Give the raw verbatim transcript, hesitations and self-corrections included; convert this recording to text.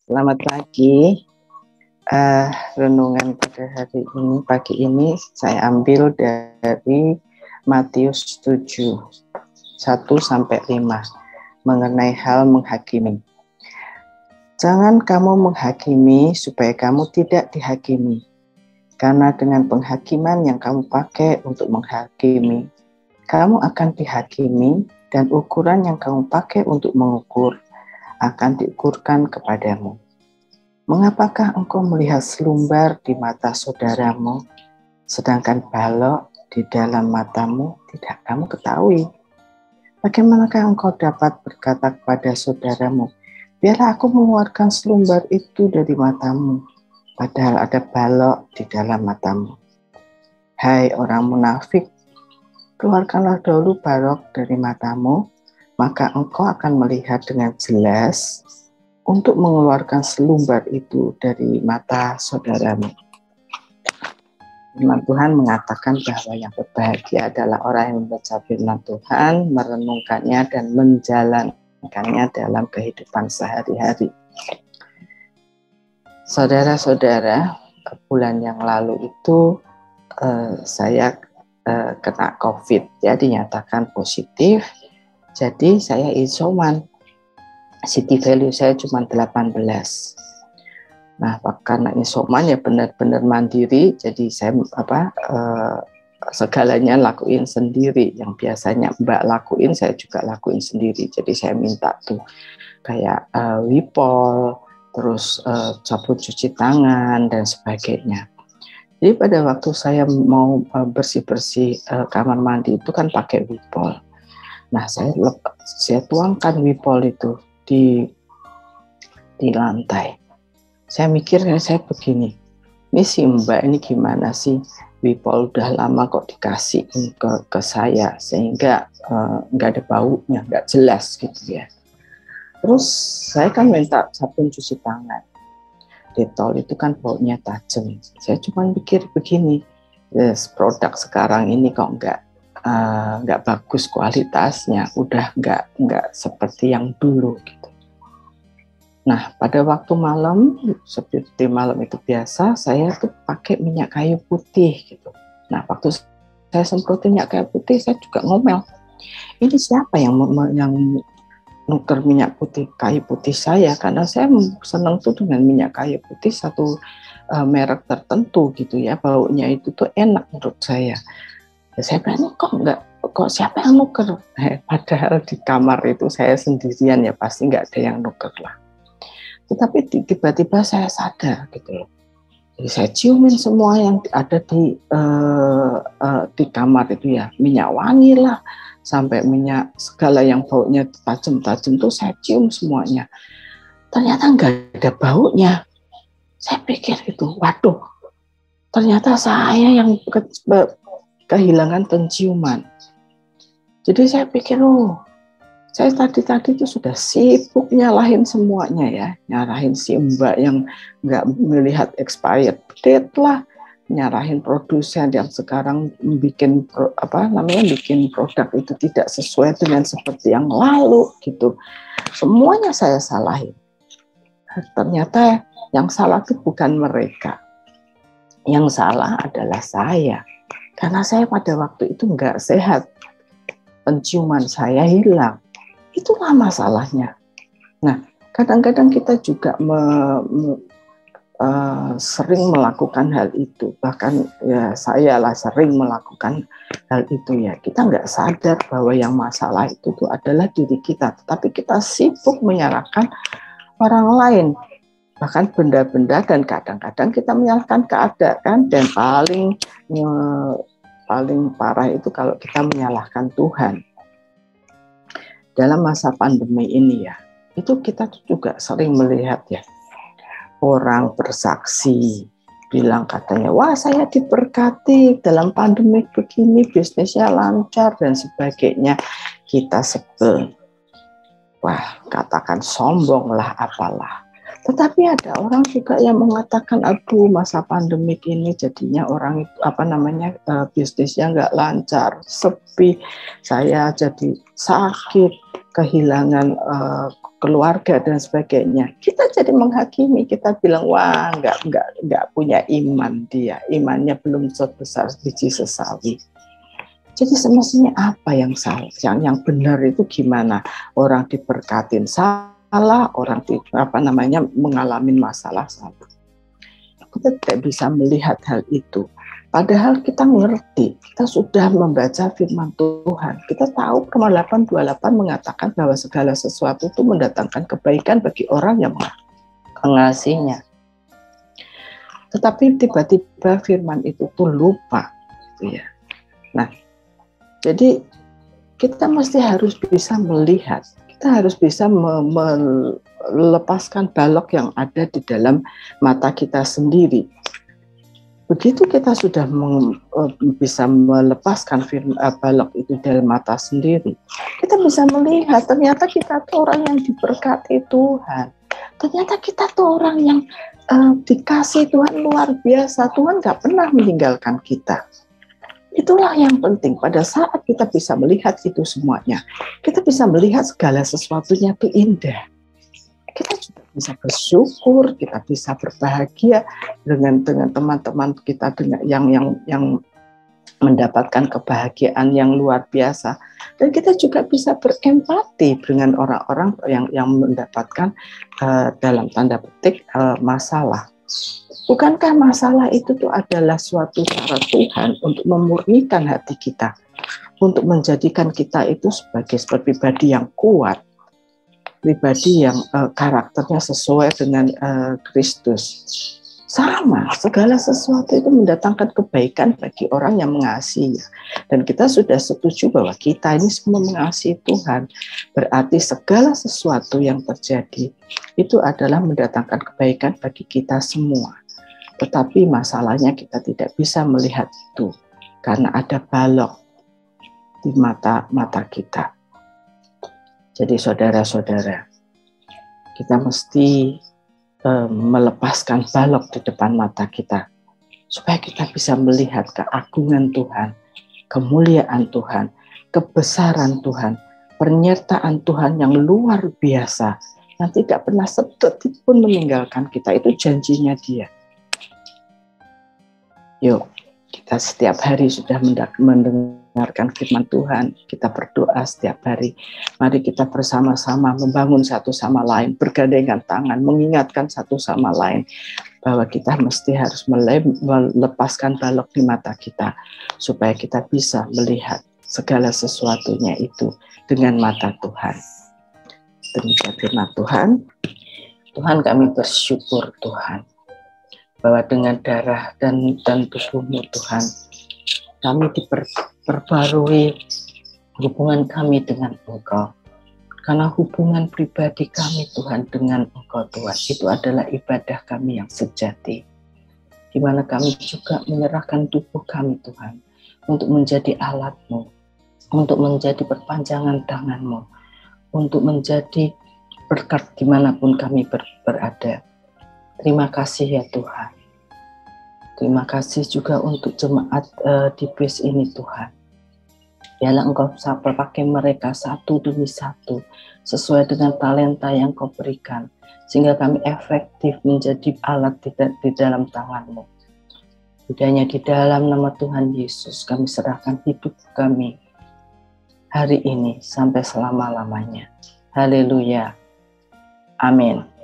Selamat pagi. Uh, renungan pada hari ini, pagi ini saya ambil dari Matius tujuh, satu sampai lima, mengenai hal menghakimi. Jangan kamu menghakimi supaya kamu tidak dihakimi, karena dengan penghakiman yang kamu pakai untuk menghakimi, kamu akan dihakimi, dan ukuran yang kamu pakai untuk mengukur akan diukurkan kepadamu. Mengapakah engkau melihat selumbar di mata saudaramu, sedangkan balok di dalam matamu tidak kamu ketahui? Bagaimanakah engkau dapat berkata kepada saudaramu, biarlah aku mengeluarkan selumbar itu dari matamu, padahal ada balok di dalam matamu? Hai orang munafik, keluarkanlah dahulu balok dari matamu, maka engkau akan melihat dengan jelas untuk mengeluarkan selumbar itu dari mata saudaramu. Firman Tuhan mengatakan bahwa yang berbahagia adalah orang yang membaca firman Tuhan, merenungkannya dan menjalankannya dalam kehidupan sehari-hari. Saudara-saudara, bulan yang lalu itu eh, saya eh, kena COVID, ya dinyatakan positif, jadi saya isoman. City value saya cuma delapan belas. Nah, karena isoman ya benar-benar mandiri, jadi saya apa eh, segalanya lakuin sendiri. Yang biasanya Mbak lakuin, saya juga lakuin sendiri. Jadi saya minta tuh kayak eh, Wipol, terus eh, sabun cuci tangan dan sebagainya. Jadi pada waktu saya mau eh, bersih-bersih eh, kamar mandi itu kan pakai Wipol. Nah, saya saya tuangkan Wipol itu di di lantai. Saya mikir, saya begini, ini si Mbak ini gimana sih, Wipol udah lama kok dikasih ke ke saya sehingga nggak uh, ada baunya, nggak jelas gitu ya. Terus saya kan minta sabun cuci tangan, Dettol itu kan baunya tajam. Saya cuma pikir begini, yes, produk sekarang ini kok nggak nggak uh, bagus kualitasnya, udah nggak nggak seperti yang dulu gitu. Nah, pada waktu malam, seperti malam itu biasa, saya tuh pakai minyak kayu putih gitu. Nah, waktu saya semprotin minyak kayu putih, saya juga ngomel, ini siapa yang yang nuker minyak putih kayu putih saya? Karena saya senang tuh dengan minyak kayu putih satu uh, merek tertentu gitu ya, baunya itu tuh enak menurut saya. Ya, saya bilang, kok enggak, kok siapa yang nuker? Eh, padahal di kamar itu saya sendirian, ya pasti nggak ada yang nuker lah. Tetapi tiba-tiba saya sadar gitu loh. Jadi saya ciumin semua yang ada di uh, uh, di kamar itu ya, minyak wangi lah, sampai minyak segala yang baunya tajam-tajam tuh saya cium semuanya. Ternyata nggak ada baunya. Saya pikir itu, waduh, ternyata saya yang ke, kehilangan penciuman. Jadi saya pikir, oh, saya tadi-tadi itu sudah sibuk nyalahin semuanya ya, nyalahin si Mbak yang nggak melihat expired date lah, nyalahin produsen yang sekarang bikin apa namanya bikin produk itu tidak sesuai dengan seperti yang lalu gitu. Semuanya saya salahin. Ternyata yang salah itu bukan mereka, yang salah adalah saya, karena saya pada waktu itu nggak sehat, penciuman saya hilang. Itulah masalahnya. Nah, kadang-kadang kita juga me, me, uh, sering melakukan hal itu. Bahkan ya saya lah sering melakukan hal itu ya. Kita nggak sadar bahwa yang masalah itu tuh adalah diri kita. Tetapi kita sibuk menyalahkan orang lain. Bahkan benda-benda, dan kadang-kadang kita menyalahkan keadaan. Dan paling uh, paling parah itu kalau kita menyalahkan Tuhan. Dalam masa pandemi ini ya, itu kita juga sering melihat ya, orang bersaksi, bilang katanya, wah saya diberkati dalam pandemi begini, bisnisnya lancar dan sebagainya. Kita sebel, wah katakan sombong lah apalah. Tetapi ada orang juga yang mengatakan, aduh masa pandemik ini jadinya orang itu apa namanya uh, bisnisnya nggak lancar, sepi, saya jadi sakit, kehilangan uh, keluarga dan sebagainya, kita jadi menghakimi, kita bilang wah nggak nggak nggak punya iman dia, imannya belum sebesar biji sesawi. Jadi semestinya apa yang salah, yang yang benar itu gimana? Orang diberkatin salah, orang di, apa namanya mengalami masalah salah. Kita tidak bisa melihat hal itu. Padahal kita ngerti, kita sudah membaca firman Tuhan. Kita tahu Roma delapan dua puluh delapan mengatakan bahwa segala sesuatu itu mendatangkan kebaikan bagi orang yang mengasihinya. Tetapi tiba-tiba firman itu tuh lupa. Gitu ya. Nah, jadi kita mesti harus bisa melihat, kita harus bisa me- melepaskan balok yang ada di dalam mata kita sendiri. Begitu kita sudah meng, bisa melepaskan firman, balok itu dari mata sendiri, kita bisa melihat ternyata kita tuh orang yang diberkati Tuhan. Ternyata kita tuh orang yang uh, dikasih Tuhan luar biasa. Tuhan gak pernah meninggalkan kita. Itulah yang penting. Pada saat kita bisa melihat itu semuanya, kita bisa melihat segala sesuatunya itu indah. Kita juga bisa bersyukur, kita bisa berbahagia dengan dengan teman-teman kita dengan yang yang yang mendapatkan kebahagiaan yang luar biasa, dan kita juga bisa berempati dengan orang-orang yang yang mendapatkan uh, dalam tanda petik uh, masalah. Bukankah masalah itu tuh adalah suatu cara Tuhan untuk memurnikan hati kita, untuk menjadikan kita itu sebagai pribadi yang kuat, pribadi yang uh, karakternya sesuai dengan uh, Kristus. Sama, segala sesuatu itu mendatangkan kebaikan bagi orang yang mengasihi. Dan kita sudah setuju bahwa kita ini semua mengasihi Tuhan. Berarti segala sesuatu yang terjadi itu adalah mendatangkan kebaikan bagi kita semua. Tetapi masalahnya kita tidak bisa melihat itu karena ada balok di mata-mata kita. Jadi saudara-saudara, kita mesti uh, melepaskan balok di depan mata kita supaya kita bisa melihat keagungan Tuhan, kemuliaan Tuhan, kebesaran Tuhan, penyertaan Tuhan yang luar biasa yang tidak pernah sedetik pun meninggalkan kita. Itu janjinya Dia. Yuk, kita setiap hari sudah mendengarkan firman Tuhan, kita berdoa setiap hari. Mari kita bersama-sama membangun satu sama lain, bergandengan tangan, mengingatkan satu sama lain bahwa kita mesti harus melepaskan balok di mata kita supaya kita bisa melihat segala sesuatunya itu dengan mata Tuhan. Demikian firman Tuhan. Tuhan, kami bersyukur Tuhan bahwa dengan darah dan dan tubuh-Mu Tuhan, kami diperbarui hubungan kami dengan Engkau. Karena hubungan pribadi kami Tuhan dengan Engkau Tuhan, itu adalah ibadah kami yang sejati. Di mana kami juga menyerahkan tubuh kami Tuhan, untuk menjadi alat-Mu, untuk menjadi perpanjangan tangan-Mu, untuk menjadi berkat dimanapun kami ber, berada. Terima kasih ya Tuhan. Terima kasih juga untuk jemaat uh, di bis ini Tuhan. Biarlah Engkau bisa pakai mereka satu demi satu sesuai dengan talenta yang Kau berikan, sehingga kami efektif menjadi alat di, di dalam tangan-Mu. Budaya di dalam nama Tuhan Yesus kami serahkan hidup kami hari ini sampai selama-lamanya. Haleluya. Amin.